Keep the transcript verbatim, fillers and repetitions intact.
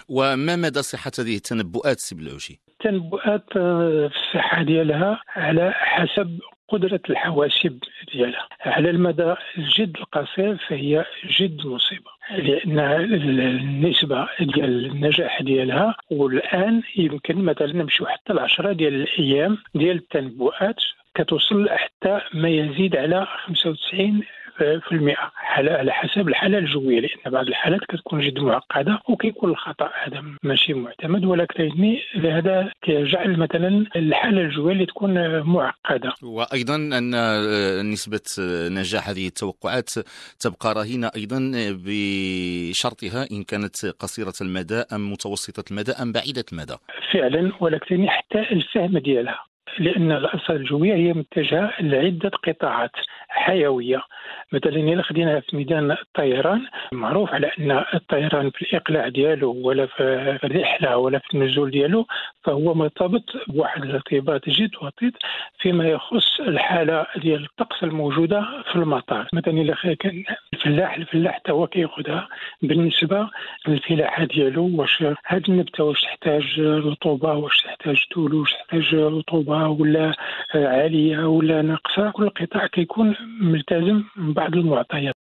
وما مدى صحة هذه التنبؤات سي بلعوشي؟ التنبؤات في الصحة ديالها على حسب قدرة الحواسب ديالها. على المدى الجد القصير فهي جد مصيبة، لأن النسبة ديال النجاح ديالها والآن يمكن مثلا نمشيو حتى العشرة ديال الأيام ديال التنبؤات كتوصل حتى ما يزيد على خمسة وتسعين في المئة على حسب الحالة الجوية، لأن بعض الحالات كتكون جد معقدة وكيكون الخطأ هذا ماشي معتمد، ولكن هذا كيجعل مثلا الحالة الجوية اللي تكون معقدة. وأيضا أن نسبة نجاح هذه التوقعات تبقى رهينة أيضا بشرطها إن كانت قصيرة المدى أم متوسطة المدى أم بعيدة المدى. فعلا، ولكن حتى الفهم ديالها، لأن الأرصاد الجوية هي متجهة لعدة قطاعات حيوية. مثلا إذا خدينا في ميدان الطيران، معروف على أن الطيران في الإقلاع ديالو ولا في الرحلة ولا في النزول ديالو فهو مرتبط بواحد الارتباط جد وطيد فيما يخص الحالة ديال الطقس الموجودة في المطار. مثلا إذا كان الفلاح الفلاح حتى هو كياخذها بالنسبة للفلاحة ديالو، واش هاد النبتة واش تحتاج رطوبة، واش تحتاج طول، واش تحتاج رطوبة ولا عالية ولا ناقصة. كل قطاع كيكون ملتزم ببعض المعطيات.